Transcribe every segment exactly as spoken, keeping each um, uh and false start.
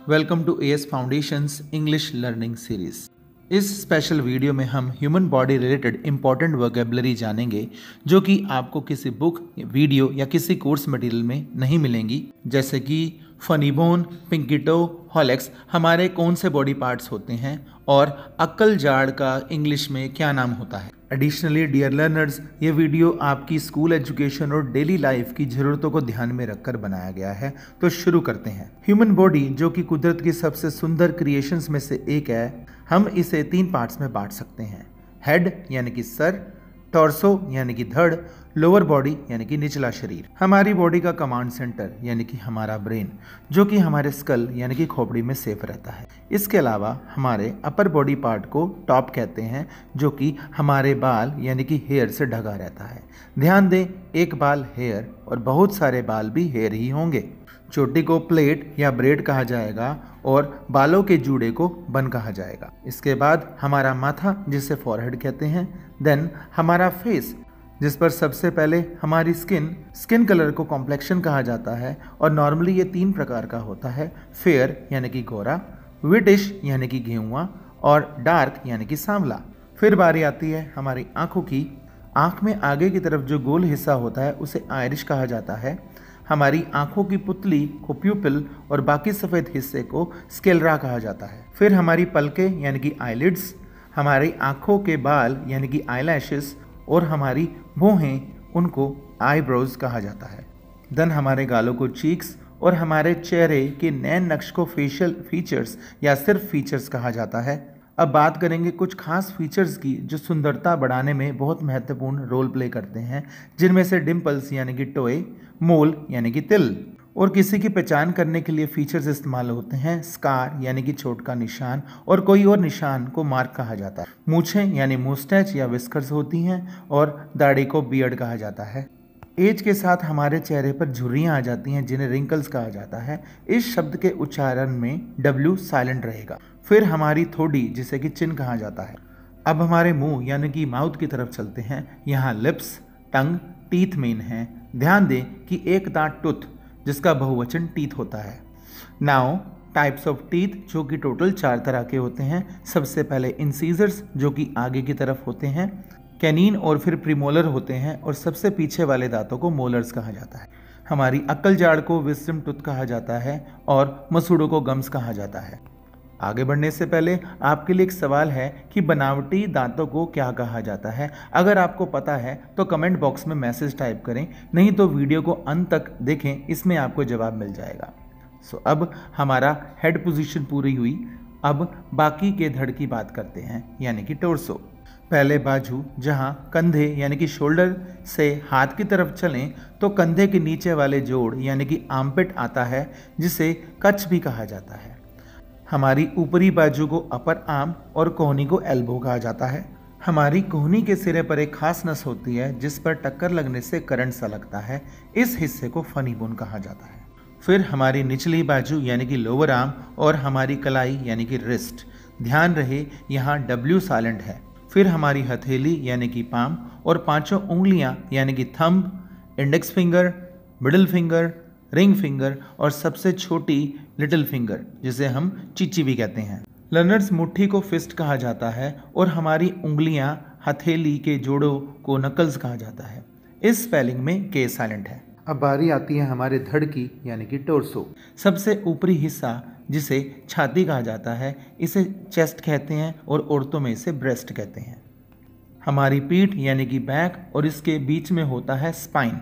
Welcome to AS foundations English learning series. इस special video में हम human body related important vocabulary जानेंगे जो कि आपको किसी बुक, वीडियो या किसी कोर्स मटेरियल में नहीं मिलेंगी, जैसे कि funny bone, pinky toe, hallux हमारे कौन से बॉडी पार्ट्स होते हैं और अक्कल जाड़ का इंग्लिश में क्या नाम होता है। एडिशनली डियर लर्नर्स, ये वीडियो आपकी स्कूल एजुकेशन और डेली लाइफ की ज़रूरतों को ध्यान में रखकर बनाया गया है। तो शुरू करते हैं। ह्यूमन बॉडी जो कि कुदरत की सबसे सुंदर क्रिएशंस में से एक है, हम इसे तीन पार्ट्स में बांट सकते हैं। हेड यानी कि सर, टॉर्सो यानी कि धड़, लोअर बॉडी यानी कि निचला शरीर। हमारी बॉडी का कमांड सेंटर यानी कि हमारा ब्रेन जो कि हमारे स्कल यानी कि खोपड़ी में सेफ रहता है। इसके अलावा हमारे अपर बॉडी पार्ट को टॉप कहते हैं जो कि हमारे बाल यानी कि हेयर से ढका रहता है। ध्यान दें, एक बाल हेयर और बहुत सारे बाल भी हेयर ही होंगे। चोटी को प्लेट या ब्रेड कहा जाएगा और बालों के जूड़े को बन कहा जाएगा। इसके बाद हमारा माथा जिसे फॉरहेड कहते हैं। देन हमारा फेस जिस पर सबसे पहले हमारी स्किन स्किन कलर को कॉम्प्लेक्शन कहा जाता है और नॉर्मली ये तीन प्रकार का होता है। फेयर यानी कि गोरा, विटिश यानी कि गेहुआ और डार्क यानी कि सांवला। फिर बारी आती है हमारी आंखों की। आंख में आगे की तरफ जो गोल हिस्सा होता है उसे आयरिश कहा जाता है। हमारी आंखों की पुतली को प्यूपिल और बाकी सफ़ेद हिस्से को स्केलरा कहा जाता है। फिर हमारी पलकें यानी कि आईलिड्स, हमारी आंखों के बाल यानी कि आईलैशेस और हमारी भौहें उनको आईब्रोज कहा जाता है। देन हमारे गालों को चीक्स और हमारे चेहरे के नैन नक्श को फेशियल फीचर्स या सिर्फ फीचर्स कहा जाता है। अब बात करेंगे कुछ खास फीचर्स की जो सुंदरता बढ़ाने में बहुत महत्वपूर्ण रोल प्ले करते हैं, जिनमें से डिम्पल्स यानी कि टोए, मोल यानी कि तिल, और किसी की पहचान करने के लिए फीचर्स इस्तेमाल होते हैं। स्कार यानी कि चोट का निशान और कोई और निशान को मार्क कहा जाता है। मूछें यानी मुस्टैच या विस्कर्स होती हैं और दाढ़ी को बियर्ड कहा जाता है। एज के साथ हमारे चेहरे पर झुर्रियाँ आ जाती हैं जिन्हें रिंकल्स कहा जाता है। इस शब्द के उच्चारण में डब्ल्यू साइलेंट रहेगा। फिर हमारी थोड़ी जिसे कि चिन कहा जाता है। अब हमारे मुंह यानी कि माउथ की तरफ चलते हैं। यहाँ लिप्स, टंग, टीथ मेन हैं। ध्यान दें कि एक दांत टूथ जिसका बहुवचन टीथ होता है। नाउ टाइप्स ऑफ टीथ जो कि टोटल चार तरह के होते हैं। सबसे पहले इंसीजर्स जो कि आगे की तरफ होते हैं, कैनीन और फिर प्रीमोलर होते हैं और सबसे पीछे वाले दांतों को मोलर्स कहा जाता है। हमारी अक्कल जाड़ को विस्डम टूथ कहा जाता है और मसूड़ों को गम्स कहा जाता है। आगे बढ़ने से पहले आपके लिए एक सवाल है कि बनावटी दांतों को क्या कहा जाता है। अगर आपको पता है तो कमेंट बॉक्स में मैसेज टाइप करें, नहीं तो वीडियो को अंत तक देखें, इसमें आपको जवाब मिल जाएगा। सो so, अब हमारा हेड पोजीशन पूरी हुई। अब बाकी के धड़ की बात करते हैं यानी कि टोर्सो। पहले बाजू, जहां कंधे यानी कि शोल्डर से हाथ की तरफ चलें तो कंधे के नीचे वाले जोड़ यानी कि आर्मपिट आता है जिसे कच भी कहा जाता है। हमारी ऊपरी बाजू को अपर आर्म और कोहनी को एल्बो कहा जाता है। हमारी कोहनी के सिरे पर एक खास नस होती है जिस पर टक्कर लगने से करंट सा लगता है। इस हिस्से को फनी बोन कहा जाता है। फिर हमारी निचली बाजू यानी कि लोअर आर्म और हमारी कलाई यानी कि रिस्ट। ध्यान रहे यहाँ डब्ल्यू साइलेंट है। फिर हमारी हथेली यानी कि पाम और पांचों उंगलियां यानी कि thumb, index finger, middle finger, ring finger और सबसे छोटी लिटिल फिंगर जिसे हम चीची भी कहते हैं। लर्नर्स, मुट्ठी को फिस्ट कहा जाता है और हमारी उंगलियां हथेली के जोड़ों को नकल्स कहा जाता है। इस स्पेलिंग में के साइलेंट है। अब बारी आती है हमारे धड़ की यानी कि टोर्सो। सबसे ऊपरी हिस्सा जिसे छाती कहा जाता है इसे चेस्ट कहते हैं और औरतों में इसे ब्रेस्ट कहते हैं। हमारी पीठ यानी कि बैक और इसके बीच में होता है स्पाइन।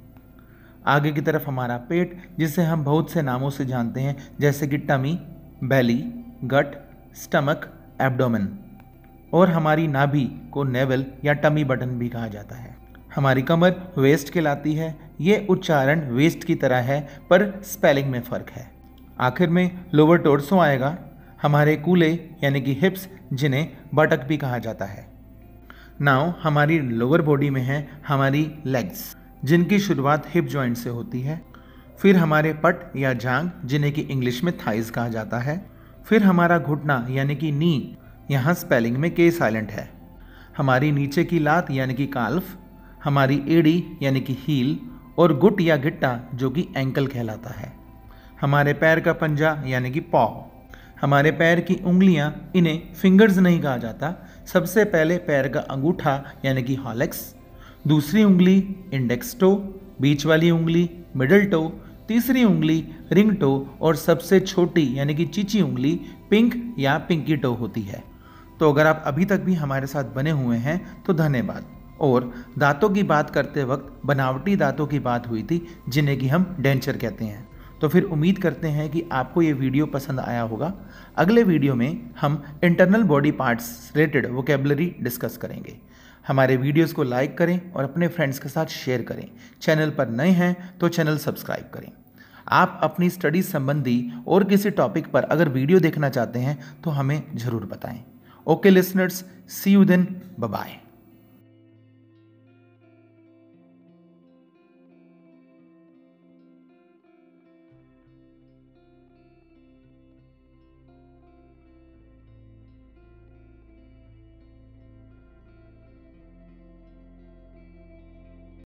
आगे की तरफ हमारा पेट जिसे हम बहुत से नामों से जानते हैं जैसे कि tummy, belly, gut, stomach, abdomen, और हमारी नाभि को नेवल या टमी बटन भी कहा जाता है। हमारी कमर वेस्ट कहलाती है। ये उच्चारण वेस्ट की तरह है पर स्पेलिंग में फ़र्क है। आखिर में लोअर टोर्सो आएगा। हमारे कूल्हे यानी कि हिप्स जिन्हें बटक भी कहा जाता है। नाउ हमारी लोअर बॉडी में है हमारी लेग्स जिनकी शुरुआत हिप जॉइंट से होती है। फिर हमारे पट या जांग जिन्हें कि इंग्लिश में थाइज कहा जाता है। फिर हमारा घुटना यानी कि नी, यहाँ स्पेलिंग में के साइलेंट है। हमारी नीचे की लात यानी कि काल्फ, हमारी एड़ी यानी कि हील और गुट या गिट्टा जो कि एंकल कहलाता है। हमारे पैर का पंजा यानी कि पॉ। हमारे पैर की उंगलियां, इन्हें फिंगर्स नहीं कहा जाता। सबसे पहले पैर का अंगूठा यानी कि हॉलेक्स, दूसरी उंगली इंडेक्स टो, बीच वाली उंगली मिडल टो, तीसरी उंगली रिंग टो और सबसे छोटी यानी कि चीची उंगली पिंक या पिंकी टो होती है। तो अगर आप अभी तक भी हमारे साथ बने हुए हैं तो धन्यवाद। और दांतों की बात करते वक्त बनावटी दांतों की बात हुई थी, जिन्हें कि हम डेंचर कहते हैं। तो फिर उम्मीद करते हैं कि आपको ये वीडियो पसंद आया होगा। अगले वीडियो में हम internal body parts related vocabulary discuss करेंगे। हमारे वीडियोस को लाइक करें और अपने फ्रेंड्स के साथ शेयर करें। चैनल पर नए हैं तो चैनल सब्सक्राइब करें। आप अपनी स्टडीज संबंधी और किसी टॉपिक पर अगर वीडियो देखना चाहते हैं तो हमें ज़रूर बताएं। Okay listeners, see you then, bye bye.